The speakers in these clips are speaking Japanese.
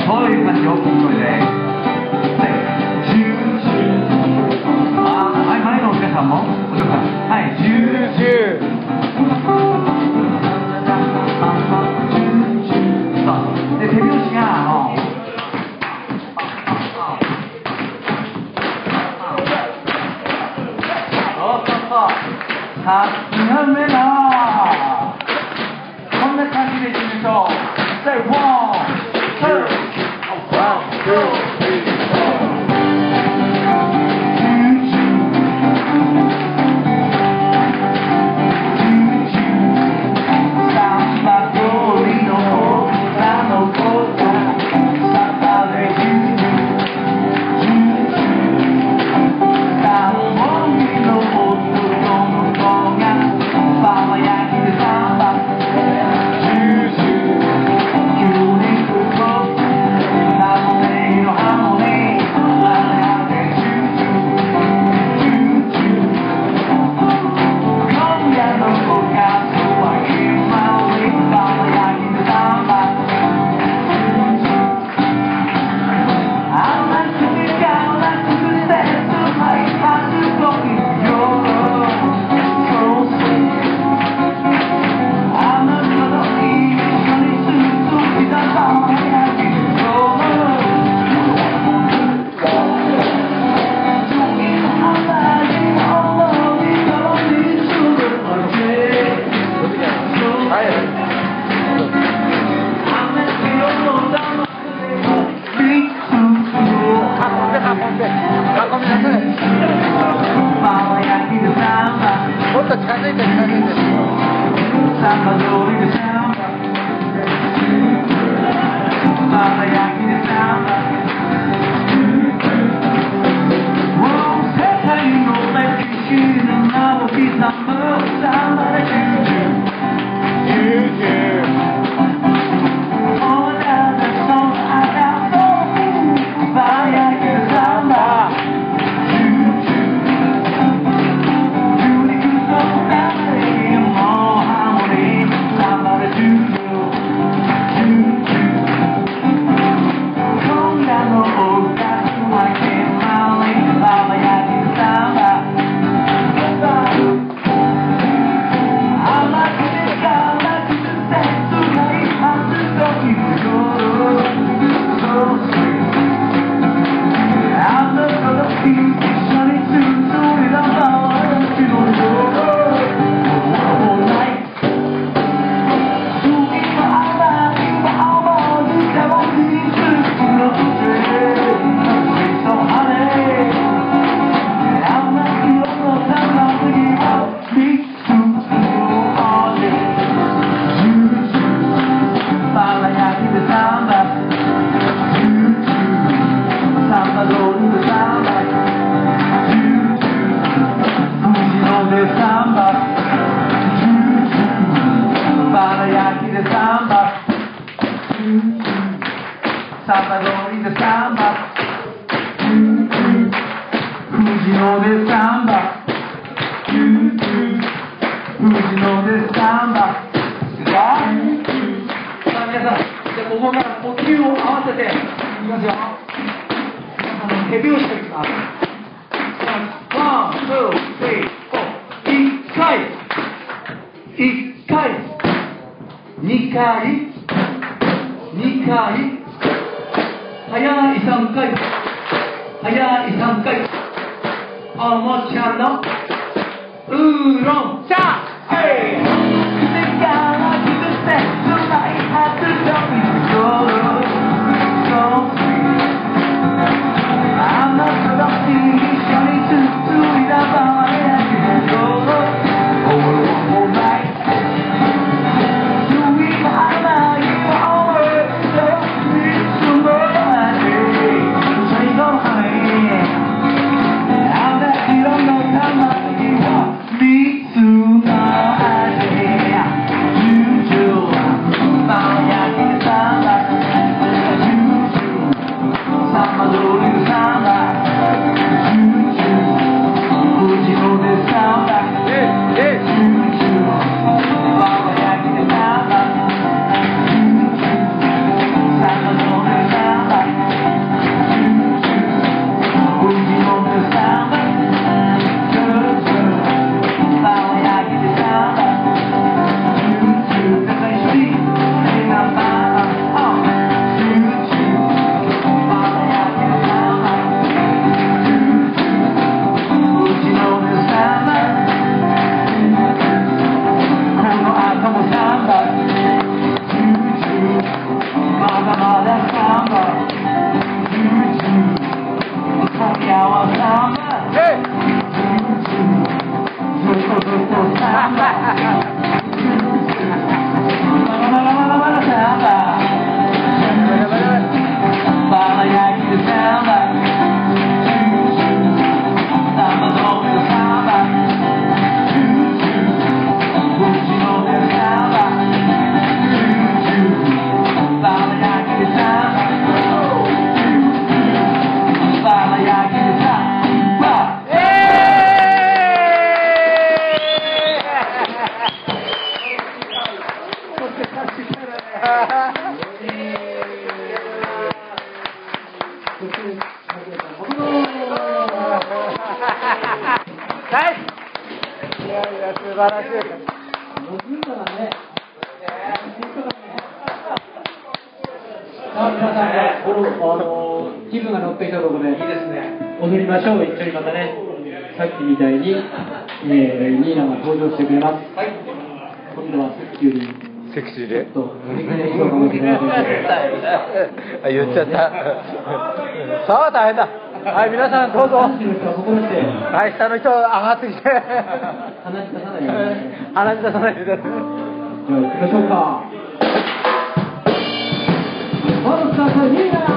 そういう感じ、大きい声で。前のお客さんも、お嬢さん。はい、で、手拍子が、さすがめだ。こんな感じでいきましょう。Say 1, 2, 1, 2, もっと近づいて近づいて。サンバ通りでサンバ、藤野でサンバ、藤野でサンバ。さあ皆さん、じゃあここから呼吸を合わせていきますよ。手拍子でいきます。ワン、ツー、スリー、フォー。1回、1回、2回、2回、早い3回、早い3回、おもちゃのウーロン茶。水の味いやいや、素晴らしい。 さあ、皆さんが気分が乗ってきたところで、いいですね。踊りましょう。一緒にまたね、さっきみたいに、ニーナが登場してくれます。はい。今度はセクシーより。 セクシーで。 ちょっと乗り換えそうかもしれませんけど。 言っちゃった。さあ、大変だ。はい、皆さんどうぞ。はい、下の人上がってきて。 話し出さないように。 話し出さないで。じゃあ行きましょうか。バルサとニーナ。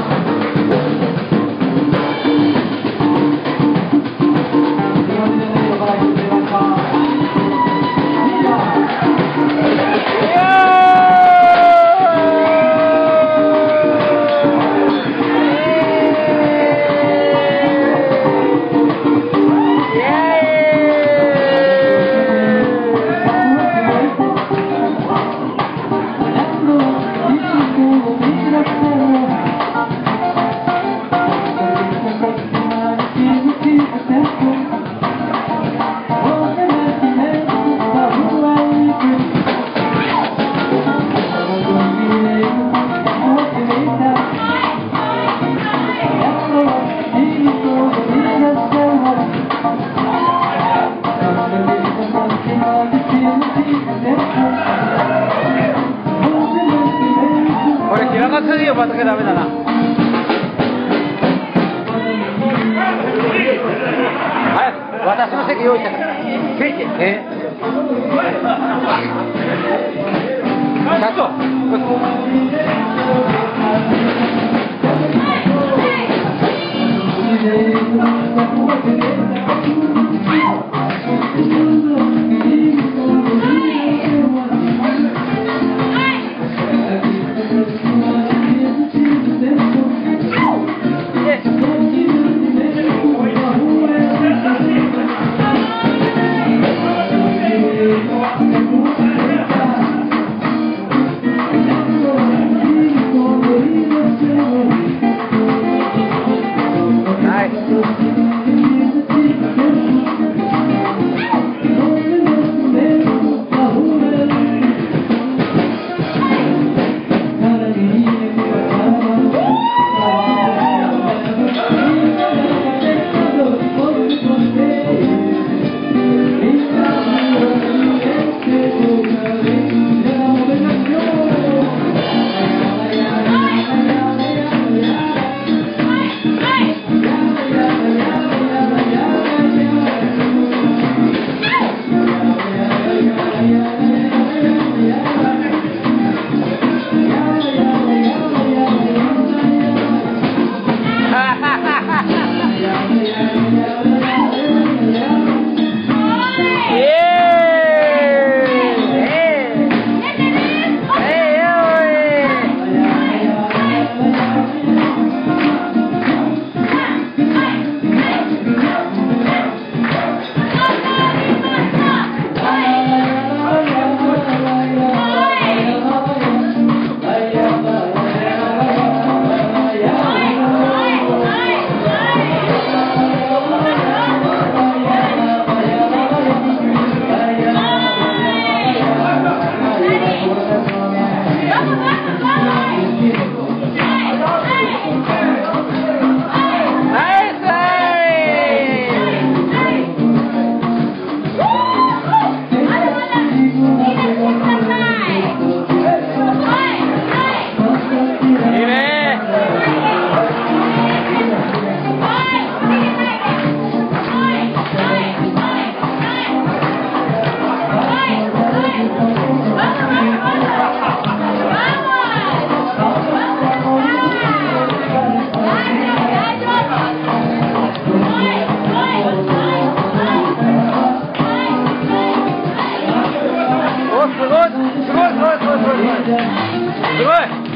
これ開かすぎよ、またけダメだな。はい、私の席用意して席社長。すごい